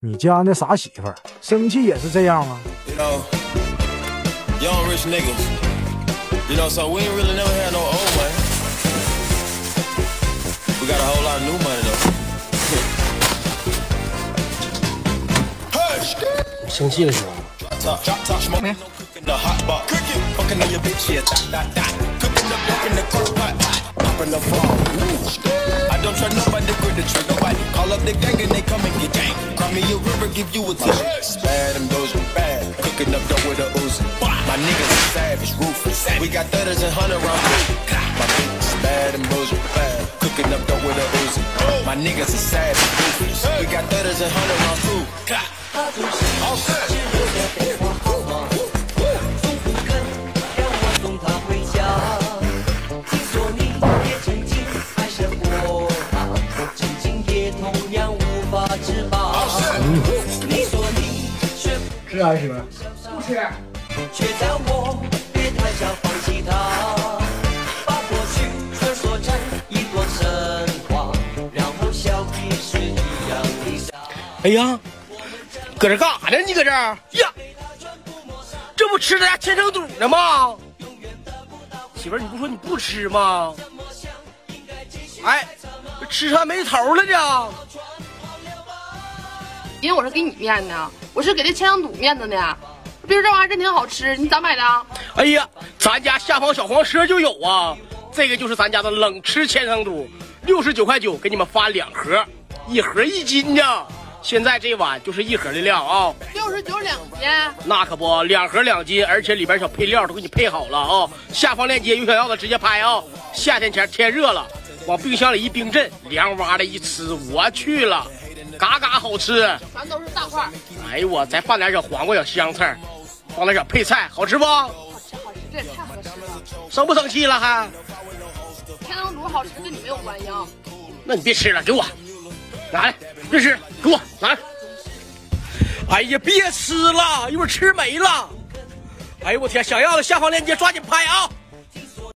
你家那傻媳妇儿生气也是这样啊。 Young rich niggas, so we ain't really never had no old money. We got a whole lot of new money though. 生气了是吧？ 没。I don't try nobody, grip the trigger, nobody. Call up the gang and they come and get gang. Cry me a river, give you a tissue. Bad and those are bad. Cooking up dope with a Uzi. My niggas are savage, ruthless. We got 30s and 100 rounds. My niggas bad and those are bad. Cooking up dope with a Uzi. My niggas are savage, ruthless. We got 30s and 100 rounds too. All set. 吃啊，媳妇？ 不吃。 却叫我别太早放弃他，把过去全说成一段神话，然后笑彼是一样的傻。 哎呀，搁这干啥呢？你搁这儿呀？这不吃咱家千层肚呢吗？媳妇儿，你不说你不吃吗？哎，这吃上没头了呢。 因为我是给你面的，我是给这千层肚面的呢。别说这玩意儿真挺好吃，你咋买的？ 哎呀，咱家下方小黄车就有啊，这个就是咱家的冷吃千层肚，69块9，给你们发2盒，1盒1斤呢。现在这碗就是1盒的量啊 ，69.2斤。 那可不，2盒2斤，而且里边小配料都给你配好了啊。下方链接有想要的直接拍啊。夏天前天热了，往冰箱里一冰镇，凉哇的一吃，我去了，嘎嘎好吃， 全都是大块。 哎呦我，再放点小黄瓜、小香菜，放点小配菜，好吃不？ 好吃好吃，这也太合适了。 生不生气了还？ 千层肚好吃跟你没有关系啊。 那你别吃了，给我拿来，别吃，给我拿来。哎呀，别吃了，一会儿吃没了。哎呦我天，想要的下方链接抓紧拍啊！